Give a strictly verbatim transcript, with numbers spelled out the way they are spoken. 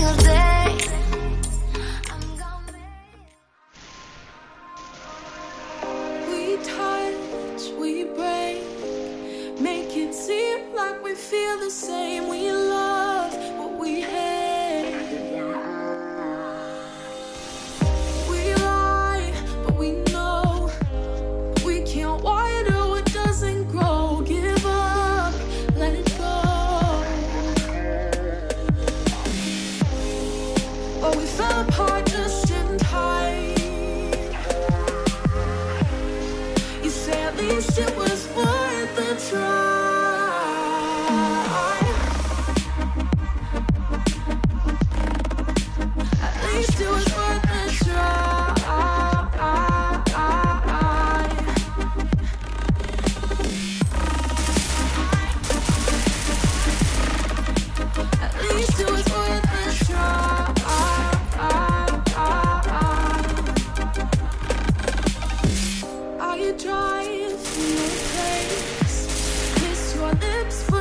single day. I'm gonna make... We touch, we break, make it seem like we feel the same. We love what we hate. We lie, but we know we can't water what doesn't grow. Give up, let it go. But we fell apart just in time. You say at least it was worth the try. At least it was worth the try. At least it was worth the try. Are you dry? Feel your place. Kiss your lips.